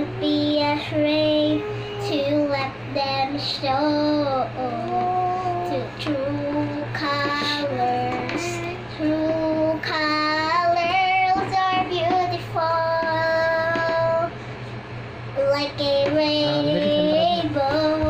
don't be afraid to let them show to true colors. True colors are beautiful, like a rainbow.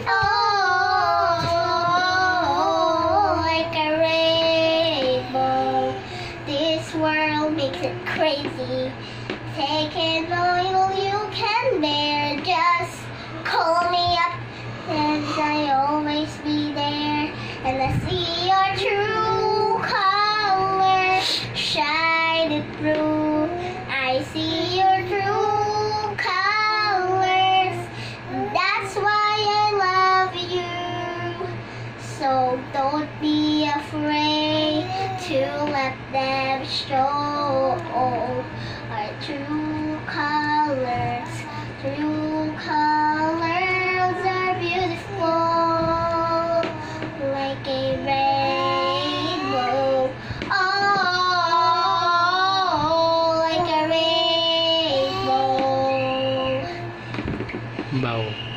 Oh, like a rainbow. This world makes it crazy. Take all you can bear. Just call me up, and I'll always be there. And I see your true colors shining through. I see your true colors. That's why I love you. So don't be afraid to let them show our true colors. True colors are beautiful, like a rainbow. Oh, like a rainbow. Bow.